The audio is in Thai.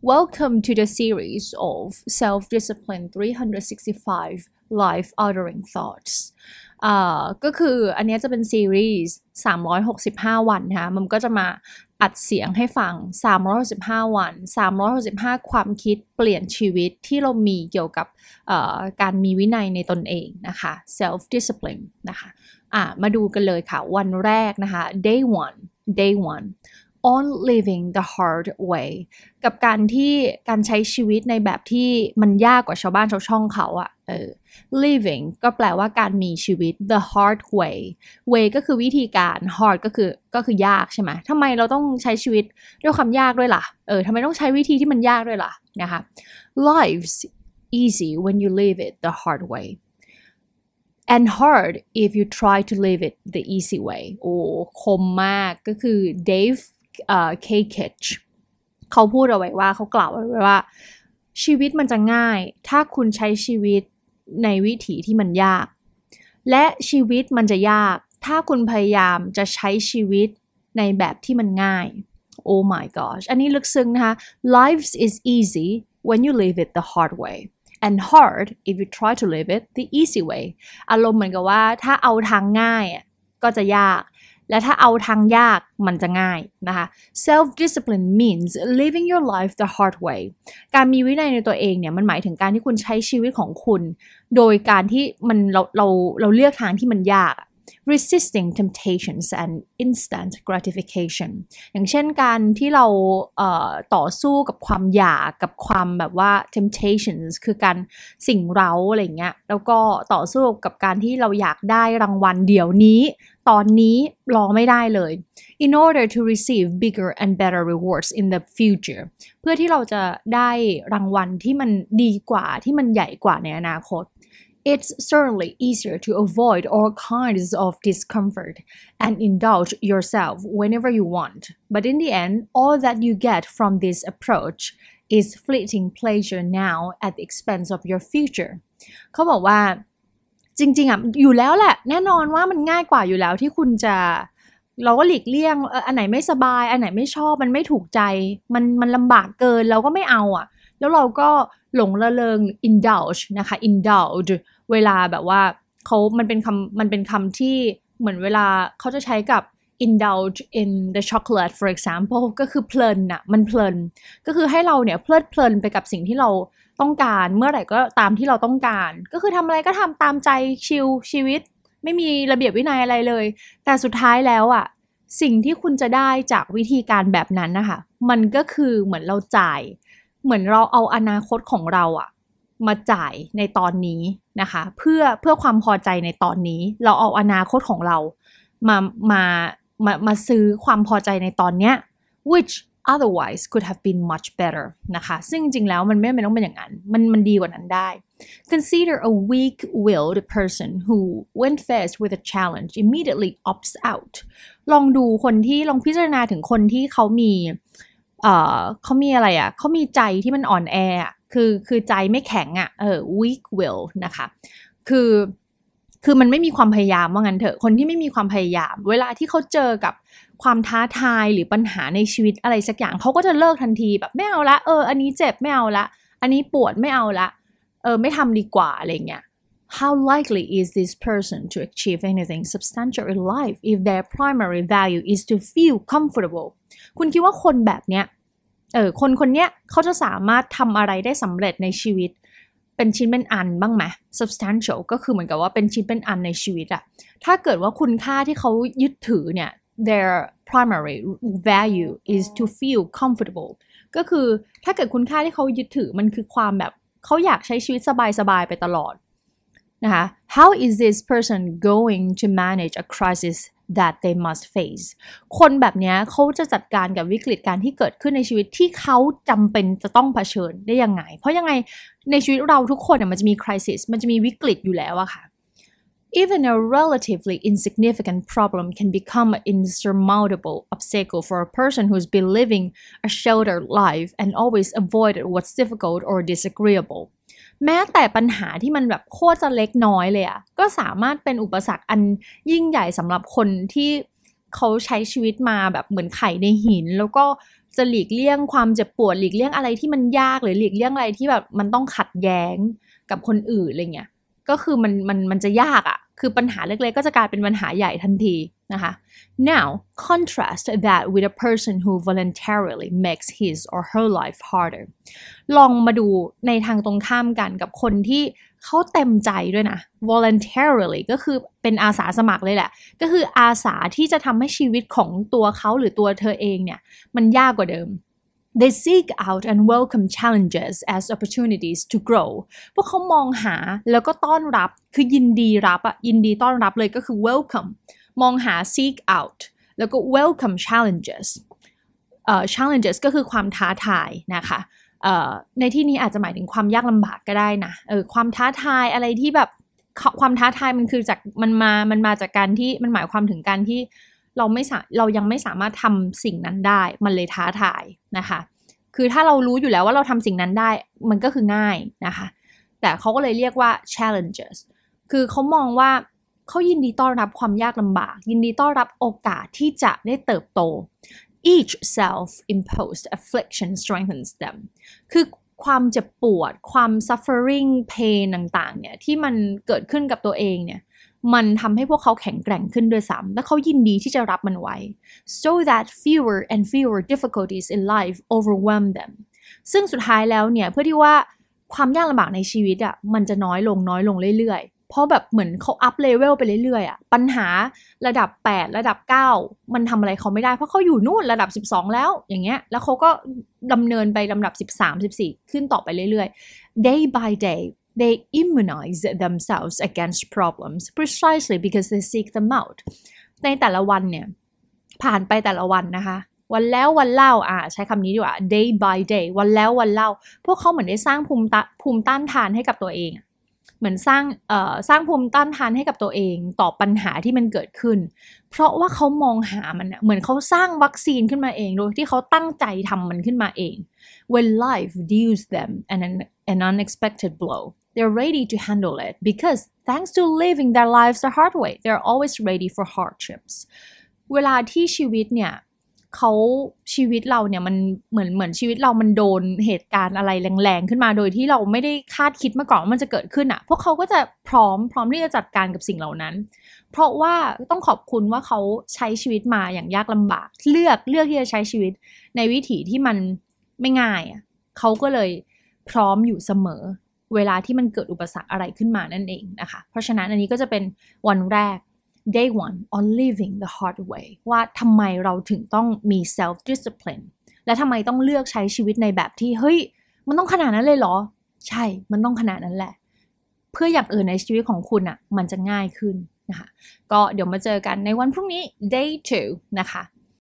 Welcome to the series of Self-Discipline 365 Life Altering Thoughts ก็คืออันนี้จะเป็นซีรีส์365 วันค่ะมันก็จะมาอัดเสียงให้ฟัง365 วัน365 ความคิดเปลี่ยนชีวิตที่เรามีเกี่ยวกับการมีวินัยในตนเองนะคะ Self-Discipline นะคะมาดูกันเลยค่ะวันแรกนะคะ Day 1 on living the hard way กับการใช้ชีวิตในแบบที่มันยากกว่าชาวบ้านชาวช่องเขาliving ก็แปลว่าการมีชีวิต the hard way ก็คือวิธีการ hard ก็คือยากใช่ไหมทำไมเราต้องใช้ชีวิตด้วยความยากด้วยล่ะทำไมต้องใช้วิธีที่มันยากด้วยล่ะนะคะ life's easy when you live it the hard way and hard if you try to live it the easy way โอ้คมมากก็คือ Dave Kekich เขาพูดเอาไว้ว่าเขากล่าวเอาไว้ว่าชีวิตมันจะง่ายถ้าคุณใช้ชีวิตในวิถีที่มันยากและชีวิตมันจะยากถ้าคุณพยายามจะใช้ชีวิตในแบบที่มันง่าย Oh my gosh อันนี้ลึกซึ้งนะคะ Life is easy when you live it the hard way and hard if you try to live it the easy way อารมณ์เหมือนกับว่าถ้าเอาทางง่ายก็จะยากและถ้าเอาทางยากมันจะง่ายนะคะ self discipline means living your life the hard way การมีวินัยในตัวเองเนี่ยมันหมายถึงการที่คุณใช้ชีวิตของคุณโดยการที่เราเลือกทางที่มันยาก resisting temptations and instant gratification อย่างเช่นการที่เราต่อสู้กับความอยากกับความแบบว่า temptations คือการสิ่งเร้าอะไรเงี้ยแล้วก็ต่อสู้กับการที่เราอยากได้รางวัลเดี๋ยวนี้ตอนนี้รอไม่ได้เลย in order to receive bigger and better rewards in the future เพื่อที่เราจะได้รางวัลที่มันดีกว่าที่มันใหญ่กว่าในอนาคตIt's certainly easier to avoid all kinds of discomfort and indulge yourself whenever you want. But in the end, all that you get from this approach is fleeting pleasure now at the expense of your future. เขาบอกว่าจริงๆอยู่แล้วแหละแน่นอนว่ามันง่ายกว่าอยู่แล้วที่คุณจะเราก็หลีกเลี่ยงอันไหนไม่สบายอันไหนไม่ชอบมันไม่ถูกใจมันลำบากเกินเราก็ไม่เอาแล้วเราก็หลงระเริง indulge นะคะ indulge เวลาแบบว่ามันเป็นคำที่เหมือนเวลาเขาจะใช้กับ indulge in the chocolate for example ก็คือเพลินมันเพลินก็คือให้เราเนี่ยเพลิดเพลินไปกับสิ่งที่เราต้องการเมื่อไหร่ก็ตามที่เราต้องการก็คือทำอะไรก็ทำตามใจชิลชีวิตไม่มีระเบียบวินัยอะไรเลยแต่สุดท้ายแล้วสิ่งที่คุณจะได้จากวิธีการแบบนั้นนะคะมันก็คือเหมือนเราจ่ายเหมือนเราเอาอนาคตของเรามาจ่ายในตอนนี้นะคะเพื่อความพอใจในตอนนี้เราเอาอนาคตของเรามาซื้อความพอใจในตอนเนี้ย which otherwise could have been much better นะคะซึ่งจริงแล้วมันไม่ต้องเป็นอย่างนั้นมันดีกว่านั้นได้ Consider a weak-willed person who when faced with a challenge immediately opts out ลองพิจารณาถึงคนที่เขามีอะไรเขามีใจที่มันอ่อนแอคือใจไม่แข็งweak will นะคะคือมันไม่มีความพยายามว่างั้นเถอะคนที่ไม่มีความพยายามเวลาที่เขาเจอกับความท้าทายหรือปัญหาในชีวิตอะไรสักอย่างเขาก็จะเลิกทันทีแบบไม่เอาละอันนี้เจ็บไม่เอาละอันนี้ปวดไม่เอาละไม่ทำดีกว่าอะไรเงี้ย How likely is this person to achieve anything substantial in life if their primary value is to feel comfortable คุณคิดว่าคนแบบเนี้ยคนเนี้ยเขาจะสามารถทำอะไรได้สำเร็จในชีวิตเป็นชิ้นเป็นอันบ้างไหม substantial ก็คือเหมือนกับว่าเป็นชิ้นเป็นอันในชีวิตถ้าเกิดว่าคุณค่าที่เขายึดถือเนี่ย their primary value is to feel comfortable ก็คือถ้าเกิดคุณค่าที่เขายึดถือมันคือความแบบเขาอยากใช้ชีวิตสบายๆไปตลอดนะคะ How is this person going to manage a crisis that they must face คนแบบนี้เขาจะจัดการกับวิกฤตการที่เกิดขึ้นในชีวิตที่เขาจำเป็นจะต้องเผชิญได้ยังไงเพราะยังไงในชีวิตเราทุกคนมันจะมี crisis มันจะมีวิกฤตอยู่แล้วค่ะ Even a relatively insignificant problem can become an insurmountable obstacle for a person who's been living a sheltered life and always avoided what's difficult or disagreeableแม้แต่ปัญหาที่มันแบบโคตรจะเล็กน้อยเลยก็สามารถเป็นอุปสรรคอันยิ่งใหญ่สำหรับคนที่เขาใช้ชีวิตมาแบบเหมือนไข่ในหินแล้วก็จะหลีกเลี่ยงความเจ็บปวดหลีกเลี่ยงอะไรที่มันยากหรือหลีกเลี่ยงอะไรที่แบบมันต้องขัดแย้งกับคนอื่นอะไรเงี้ยก็คือมันจะยากอ่ะคือปัญหาเล็กๆก็จะกลายเป็นปัญหาใหญ่ทันทีนะคะ Now contrast that with a person who voluntarily makes his or her life harder ลองมาดูในทางตรงข้ามกันกับคนที่เขาเต็มใจด้วยนะ voluntarily ก็คือเป็นอาสาสมัครเลยแหละก็คืออาสาที่จะทำให้ชีวิตของตัวเขาหรือตัวเธอเองเนี่ยมันยากกว่าเดิมThey seek out and welcome challenges as opportunities to grow พวกเขามองหาแล้วก็ต้อนรับคือยินดีรับอะยินดีต้อนรับเลยก็คือ welcome มองหา seek out แล้วก็ welcome challenges challenges ก็คือความท้าทายนะคะในที่นี้อาจจะหมายถึงความยากลำบากก็ได้นะความท้าทายอะไรที่แบบความท้าทายมันคือจากมันมาจากการที่มันหมายความถึงการที่เรายังไม่สามารถทำสิ่งนั้นได้มันเลยท้าทายนะคะคือถ้าเรารู้อยู่แล้วว่าเราทำสิ่งนั้นได้มันก็คือง่ายนะคะแต่เขาก็เลยเรียกว่า challenges คือเขามองว่าเขายินดีต้อนรับความยากลำบากยินดีต้อนรับโอกาสที่จะได้เติบโต each self-imposed affliction strengthens them คือความเจ็บปวดความ suffering pain ต่างๆเนี่ยที่มันเกิดขึ้นกับตัวเองเนี่ยมันทำให้พวกเขาแข็งแกร่งขึ้นด้วยซ้ำและเขายินดีที่จะรับมันไว้ so that fewer and fewer difficulties in life overwhelm them ซึ่งสุดท้ายแล้วเนี่ยเพื่อที่ว่าความยากลำบากในชีวิตอ่ะมันจะน้อยลงเรื่อยๆเพราะแบบเหมือนเขาอัพเลเวลไปเรื่อยๆอ่ะปัญหาระดับ8ระดับ9มันทำอะไรเขาไม่ได้เพราะเขาอยู่นู่นระดับ12แล้วอย่างเงี้ยแล้วเขาก็ดำเนินไปลำดับ13 14ขึ้นต่อไปเรื่อยๆ day by day They immunize themselves against problems precisely because they seek them out ในแต่ละวันเนี่ยผ่านไปแต่ละวันนะคะวันแล้ววันเล่าใช้คำนี้ดีกว่า day by day วันแล้ววันเล่าพวกเขาเหมือนได้สร้างภูมิต้านทานให้กับตัวเองเหมือนสร้างภูมิต้านทานให้กับตัวเองต่อปัญหาที่มันเกิดขึ้นเพราะว่าเขามองหามันเหมือนเขาสร้างวัคซีนขึ้นมาเองโดยที่เขาตั้งใจทำมันขึ้นมาเอง When life deals them an unexpected blow they're ready to handle it because thanks to living their lives the hard way they're always ready for hardships เวลาที่ชีวิตเนี่ยชีวิตเราเนี่ยมันเหมือนชีวิตเรามันโดนเหตุการณ์อะไรแรงๆขึ้นมาโดยที่เราไม่ได้คาดคิดมาก่อนว่ามันจะเกิดขึ้นพวกเขาก็จะพร้อมที่จะจัดการกับสิ่งเหล่านั้นเพราะว่าต้องขอบคุณว่าเขาใช้ชีวิตมาอย่างยากลำบากเลือกที่จะใช้ชีวิตในวิถีที่มันไม่ง่ายเขาก็เลยพร้อมอยู่เสมอเวลาที่มันเกิดอุปสรรคอะไรขึ้นมานั่นเองนะคะเพราะฉะนั้นอันนี้ก็จะเป็นวันแรก Day 1 on living the hard way ว่าทำไมเราถึงต้องมี self discipline และทำไมต้องเลือกใช้ชีวิตในแบบที่เฮ้ยมันต้องขนาดนั้นเลยเหรอใช่มันต้องขนาดนั้นแหละเพื่ออย่างอื่นในชีวิตของคุณมันจะง่ายขึ้นนะคะก็เดี๋ยวมาเจอกันในวันพรุ่งนี้ Day 2 นะคะ